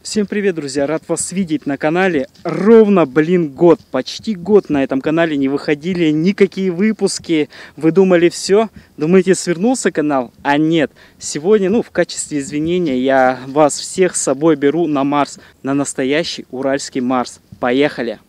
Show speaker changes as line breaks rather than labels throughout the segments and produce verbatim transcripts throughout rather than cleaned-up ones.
Всем привет, друзья! Рад вас видеть на канале. Ровно, блин, год, почти год на этом канале не выходили никакие выпуски. Вы думали, все? Думаете, свернулся канал? А нет. Сегодня, ну, в качестве извинения я вас всех с собой беру на Марс. На настоящий уральский Марс. Поехали!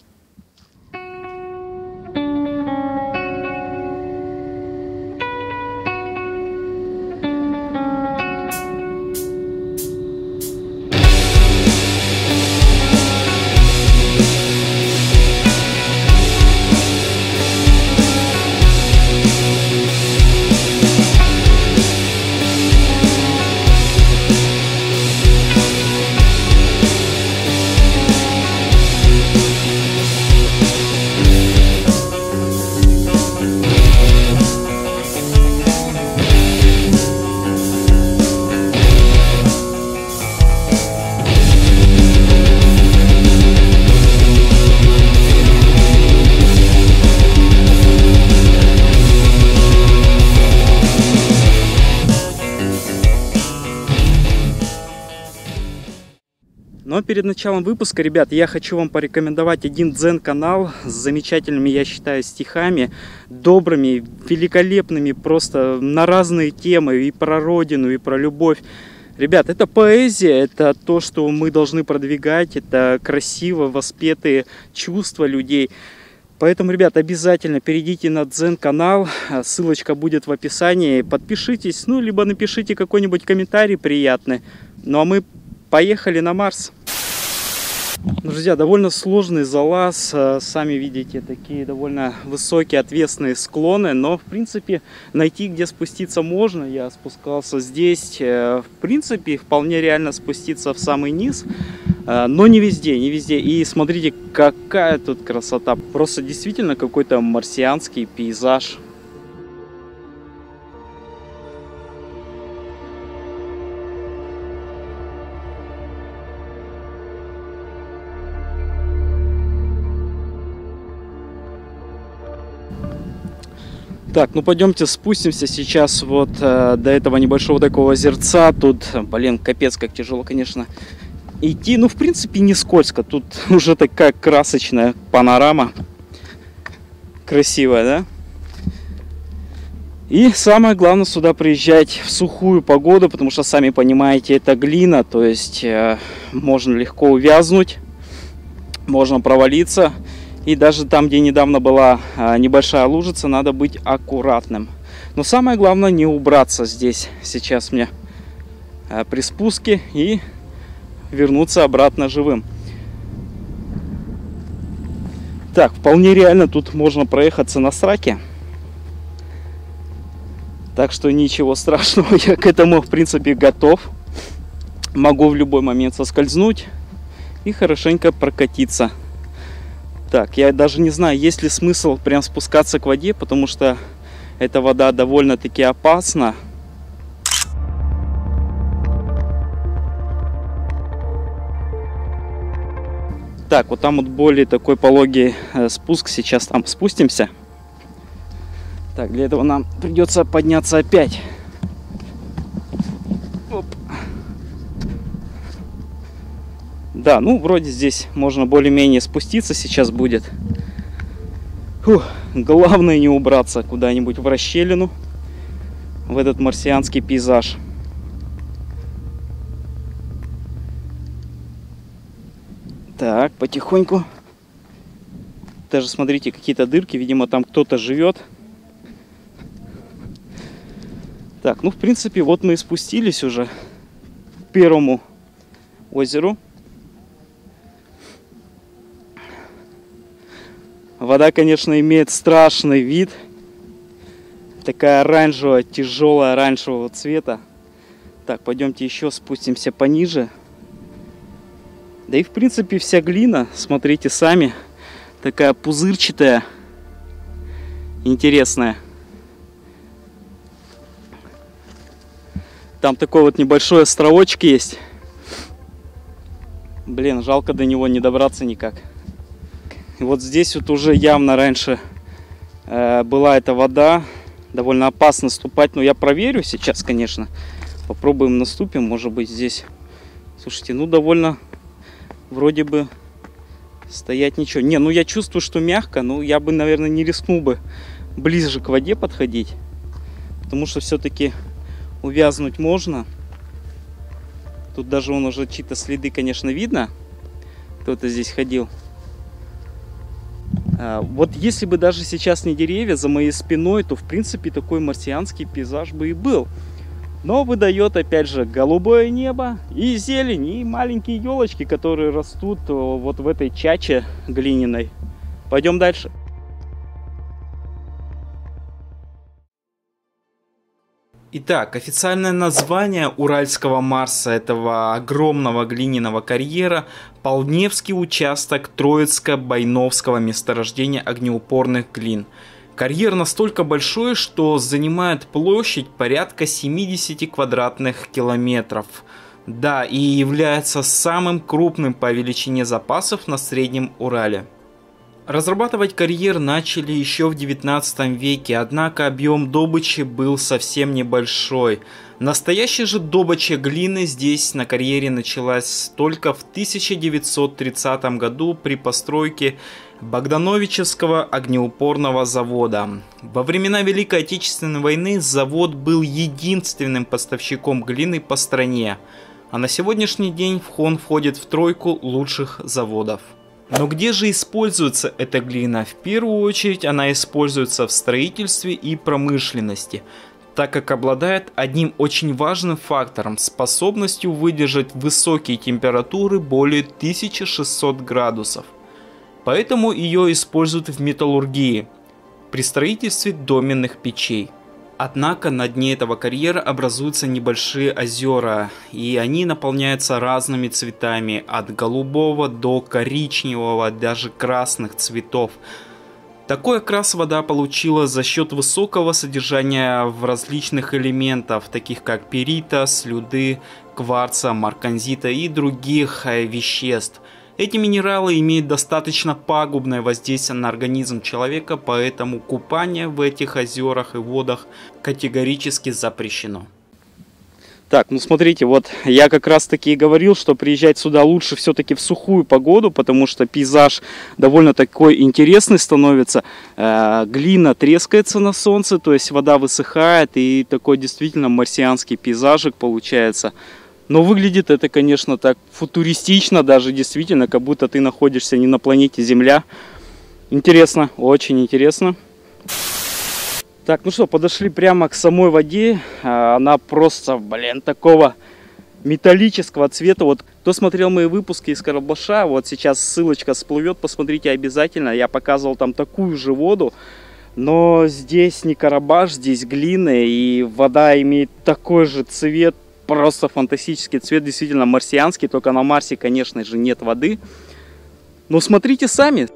Но перед началом выпуска, ребят, я хочу вам порекомендовать один дзен-канал с замечательными, я считаю, стихами, добрыми, великолепными, просто на разные темы, и про родину, и про любовь. Ребят, это поэзия, это то, что мы должны продвигать, это красиво воспетые чувства людей. Поэтому, ребят, обязательно перейдите на дзен-канал, ссылочка будет в описании, подпишитесь, ну, либо напишите какой-нибудь комментарий приятный. Ну, а мы поехали на Марс. Друзья, довольно сложный залаз, сами видите, такие довольно высокие отвесные склоны, но в принципе найти где спуститься можно. Я спускался здесь, в принципе вполне реально спуститься в самый низ, но не везде, не везде. И смотрите, какая тут красота, просто действительно какой-то марсианский пейзаж. Так, ну пойдемте спустимся сейчас вот э, до этого небольшого такого озерца. Тут, блин, капец, как тяжело, конечно, идти. Ну, в принципе, не скользко. Тут уже такая красочная панорама. Красивая, да? И самое главное сюда приезжать в сухую погоду, потому что, сами понимаете, это глина. То есть э, можно легко увязнуть, можно провалиться. И даже там, где недавно была небольшая лужица, надо быть аккуратным. Но самое главное не убраться здесь сейчас мне при спуске и вернуться обратно живым. Так, вполне реально тут можно проехаться на сраке. Так что ничего страшного, я к этому в принципе готов. Могу в любой момент соскользнуть и хорошенько прокатиться. Так, я даже не знаю, есть ли смысл прям спускаться к воде, потому что эта вода довольно-таки опасна. Так, вот там вот более такой пологий э, спуск, сейчас там спустимся. Так, для этого нам придется подняться опять. Оп. Да, ну вроде здесь можно более-менее спуститься сейчас будет. Фух, главное не убраться куда-нибудь в расщелину, в этот марсианский пейзаж. Так, потихоньку. Даже смотрите, какие-то дырки, видимо там кто-то живет. Так, ну в принципе вот мы и спустились уже к первому озеру. Вода, конечно, имеет страшный вид. Такая оранжевая, тяжелая оранжевого цвета. Так, пойдемте еще спустимся пониже. Да и, в принципе, вся глина, смотрите сами, такая пузырчатая, интересная. Там такой вот небольшой островочек есть. Блин, жалко до него не добраться никак. Вот здесь вот уже явно раньше э, была эта вода. Довольно опасно ступать, но я проверю сейчас, конечно. Попробуем наступим, может быть здесь Слушайте, ну довольно вроде бы стоять ничего. Не, ну я чувствую, что мягко, но я бы, наверное, не рискнул бы ближе к воде подходить. Потому что все-таки увязнуть можно. Тут даже вон уже чьи-то следы, конечно, видно. Кто-то здесь ходил. А, вот если бы даже сейчас не деревья за моей спиной, то в принципе такой марсианский пейзаж бы и был. Но выдает опять же голубое небо и зелень, и маленькие елочки, которые растут вот в этой чаче глиняной. Пойдем дальше. Итак, официальное название Уральского Марса, этого огромного глиняного карьера, Полневский участок Троицко-Байновского месторождения огнеупорных глин. Карьер настолько большой, что занимает площадь порядка семидесяти квадратных километров. Да, и является самым крупным по величине запасов на Среднем Урале. Разрабатывать карьер начали еще в девятнадцатом веке, однако объем добычи был совсем небольшой. Настоящая же добыча глины здесь на карьере началась только в тысяча девятьсот тридцатом году при постройке Богдановичевского огнеупорного завода. Во времена Великой Отечественной войны завод был единственным поставщиком глины по стране, а на сегодняшний день он входит в тройку лучших заводов. Но где же используется эта глина? В первую очередь она используется в строительстве и промышленности, так как обладает одним очень важным фактором – способностью выдержать высокие температуры более тысячи шестисот градусов. Поэтому ее используют в металлургии, при строительстве доменных печей. Однако на дне этого карьера образуются небольшие озера, и они наполняются разными цветами, от голубого до коричневого, даже красных цветов. Такой окрас вода получила за счет высокого содержания в различных элементах, таких как перита, слюды, кварца, марканзита и других веществ. Эти минералы имеют достаточно пагубное воздействие на организм человека, поэтому купание в этих озерах и водах категорически запрещено. Так, ну смотрите, вот я как раз таки и говорил, что приезжать сюда лучше все-таки в сухую погоду, потому что пейзаж довольно такой интересный становится. Э, глина трескается на солнце, то есть вода высыхает, и такой действительно марсианский пейзажик получается. Но выглядит это, конечно, так футуристично, даже действительно, как будто ты находишься не на планете Земля. Интересно, очень интересно. Так, ну что, подошли прямо к самой воде. Она просто, блин, такого металлического цвета. Вот кто смотрел мои выпуски из Карабаша, вот сейчас ссылочка всплывет, посмотрите обязательно. Я показывал там такую же воду. Но здесь не Карабаш, здесь глина, и вода имеет такой же цвет. Просто фантастический цвет, действительно марсианский, только на Марсе, конечно же, нет воды. Но смотрите сами.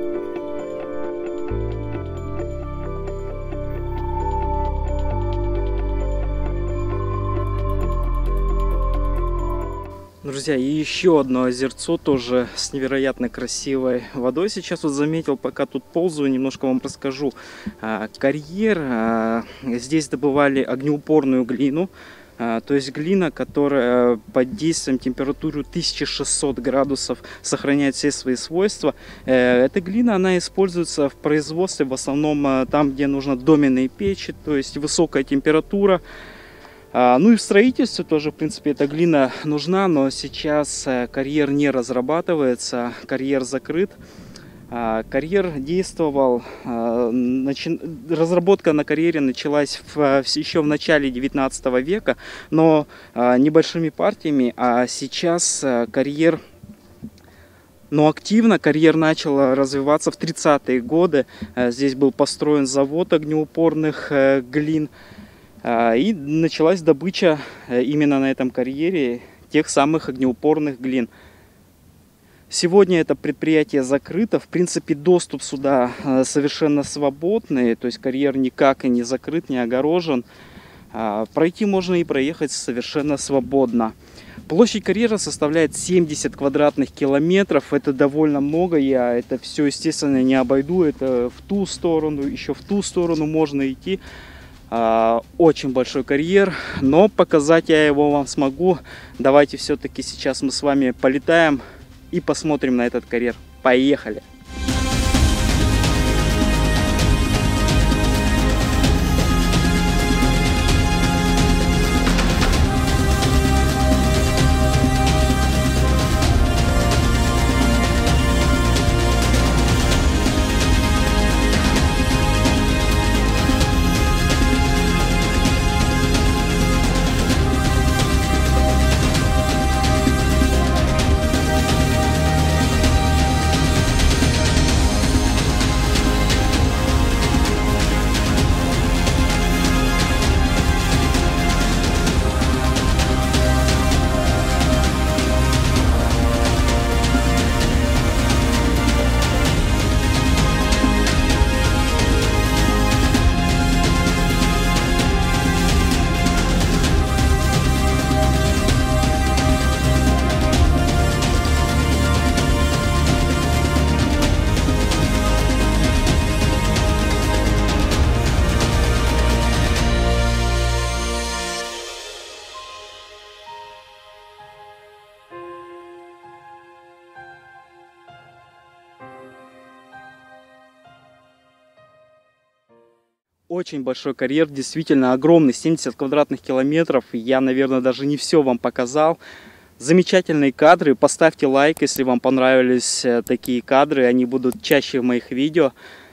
Друзья, и еще одно озерцо, тоже с невероятно красивой водой. Сейчас вот заметил, пока тут ползаю, немножко вам расскажу. Карьер, здесь добывали огнеупорную глину. То есть глина, которая под действием температуры тысячи шестисот градусов сохраняет все свои свойства. Эта глина, она используется в производстве в основном там, где нужно доменные печи, то есть высокая температура. Ну и в строительстве тоже, в принципе, эта глина нужна, но сейчас карьер не разрабатывается, карьер закрыт. Карьер действовал, начи... разработка на карьере началась в... еще в начале девятнадцатого века, но небольшими партиями, а сейчас карьер, но активно карьер начал развиваться в тридцатые годы. Здесь был построен завод огнеупорных глин, и началась добыча именно на этом карьере тех самых огнеупорных глин. Сегодня это предприятие закрыто, в принципе доступ сюда совершенно свободный, то есть карьер никак и не закрыт, не огорожен. Пройти можно и проехать совершенно свободно. Площадь карьера составляет семьдесят квадратных километров, это довольно много, я это все, естественно, не обойду, это в ту сторону, еще в ту сторону можно идти. Очень большой карьер, но показать я его вам смогу. Давайте все-таки сейчас мы с вами полетаем и посмотрим на этот карьер. Поехали! Очень большой карьер, действительно огромный, семьдесят квадратных километров. Я, наверное, даже не все вам показал. Замечательные кадры. Поставьте лайк, если вам понравились такие кадры. Они будут чаще в моих видео.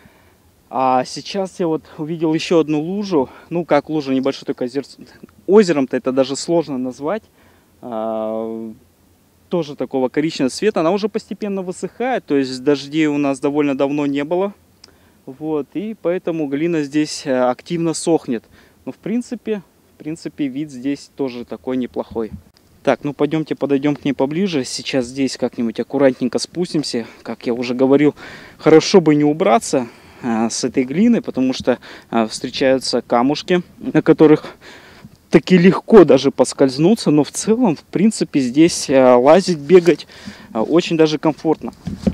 А сейчас я вот увидел еще одну лужу. Ну, как лужа, небольшое только озерцо. Озером-то это даже сложно назвать. А, тоже такого коричневого цвета. Она уже постепенно высыхает. То есть дождей у нас довольно давно не было. Вот, и поэтому глина здесь активно сохнет. Но в принципе, в принципе, вид здесь тоже такой неплохой. Так, ну пойдемте подойдем к ней поближе. Сейчас здесь как-нибудь аккуратненько спустимся. Как я уже говорил, хорошо бы не убраться а, с этой глины, потому что а, встречаются камушки, на которых таки легко даже поскользнуться. Но в целом, в принципе, здесь а, лазить, бегать а, очень даже комфортно.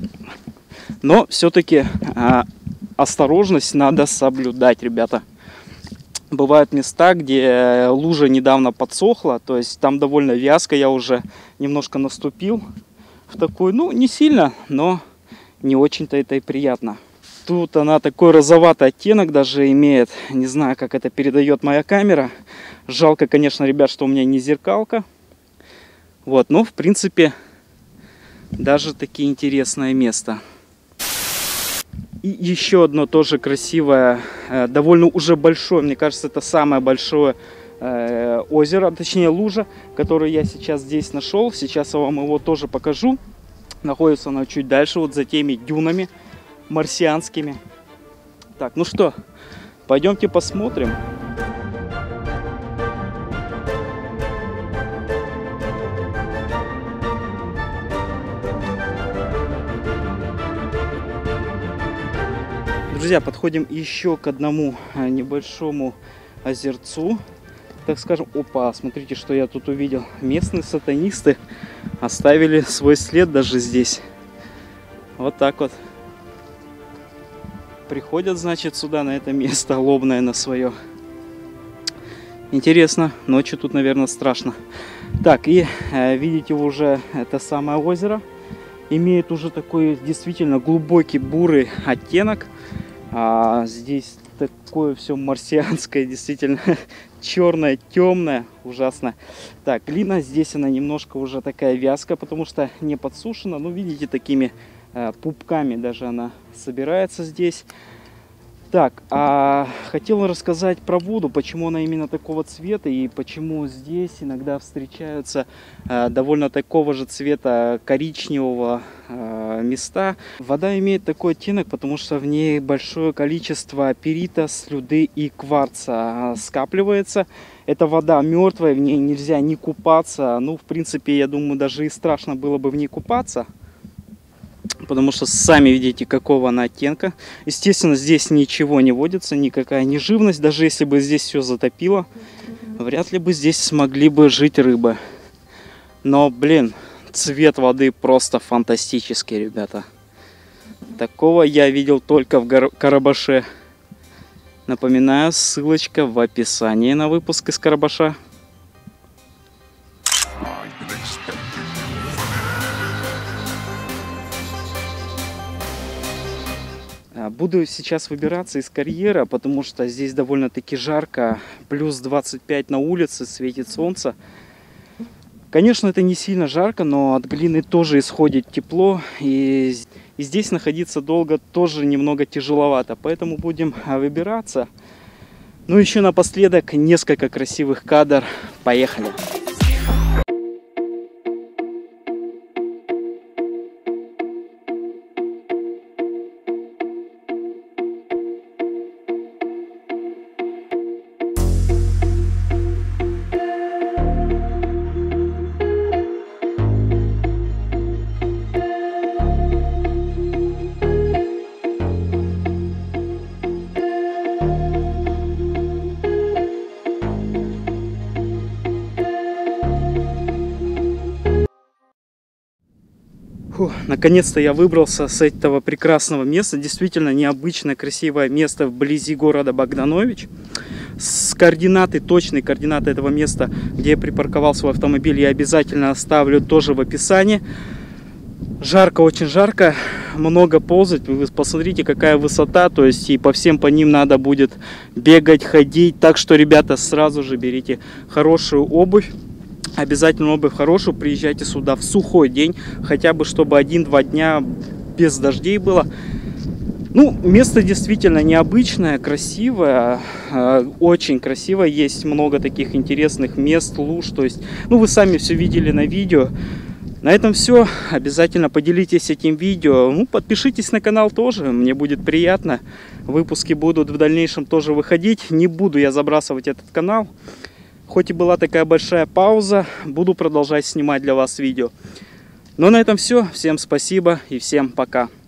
Но все-таки... А, осторожность надо соблюдать, ребята. Бывают места, где лужа недавно подсохла, то есть там довольно вязко, я уже немножко наступил в такую, ну не сильно, но не очень-то это и приятно. Тут она такой розоватый оттенок даже имеет, не знаю, как это передает моя камера. Жалко, конечно, ребят, что у меня не зеркалка. Вот, но в принципе даже таки интересное место. И еще одно тоже красивое, довольно уже большое, мне кажется, это самое большое э, озеро, точнее лужа, которую я сейчас здесь нашел. Сейчас я вам его тоже покажу. Находится оно чуть дальше, вот за теми дюнами марсианскими. Так, ну что, пойдемте посмотрим. Друзья, подходим еще к одному небольшому озерцу, так скажем. Опа, смотрите, что я тут увидел. Местные сатанисты оставили свой след даже здесь. Вот так вот. Приходят, значит, сюда, на это место лобное на свое. Интересно, ночью тут, наверное, страшно. Так, и э, видите уже это самое озеро. Имеет уже такой действительно глубокий бурый оттенок. А здесь такое все марсианское, действительно черное, темное, ужасно. Так, глина здесь она немножко уже такая вязкая, потому что не подсушена. Ну, видите, такими э, пупками даже она собирается здесь. Так, а хотел рассказать про воду, почему она именно такого цвета и почему здесь иногда встречаются э, довольно такого же цвета коричневого э, места. Вода имеет такой оттенок, потому что в ней большое количество перита, слюды и кварца скапливается. Эта вода мертвая, в ней нельзя не купаться. Ну, в принципе, я думаю, даже и страшно было бы в ней купаться. Потому что сами видите, какого она оттенка. Естественно, здесь ничего не водится, никакая не живность. Даже если бы здесь все затопило, вряд ли бы здесь смогли бы жить рыбы. Но, блин, цвет воды просто фантастический, ребята. Такого я видел только в Карабаше. Напоминаю, ссылочка в описании на выпуск из Карабаша. Буду сейчас выбираться из карьера, потому что здесь довольно-таки жарко. Плюс двадцать пять на улице, светит солнце. Конечно, это не сильно жарко, но от глины тоже исходит тепло. И, и здесь находиться долго тоже немного тяжеловато. Поэтому будем выбираться. Ну, еще напоследок несколько красивых кадров. Поехали! Наконец-то я выбрался с этого прекрасного места. Действительно необычное, красивое место вблизи города Богданович. С координаты, точные координаты этого места, где я припарковал свой автомобиль, я обязательно оставлю тоже в описании. Жарко, очень жарко, много ползать. Вы посмотрите, какая высота, то есть и по всем по ним надо будет бегать, ходить. Так что, ребята, сразу же берите хорошую обувь. Обязательно обувь хорошую, приезжайте сюда в сухой день, хотя бы чтобы один-два дня без дождей было. Ну, место действительно необычное, красивое, очень красивое, есть много таких интересных мест, луж, то есть, ну, вы сами все видели на видео. На этом все, обязательно поделитесь этим видео, ну, подпишитесь на канал тоже, мне будет приятно, выпуски будут в дальнейшем тоже выходить, не буду я забрасывать этот канал. Хоть и была такая большая пауза, буду продолжать снимать для вас видео. Но на этом все. Всем спасибо и всем пока.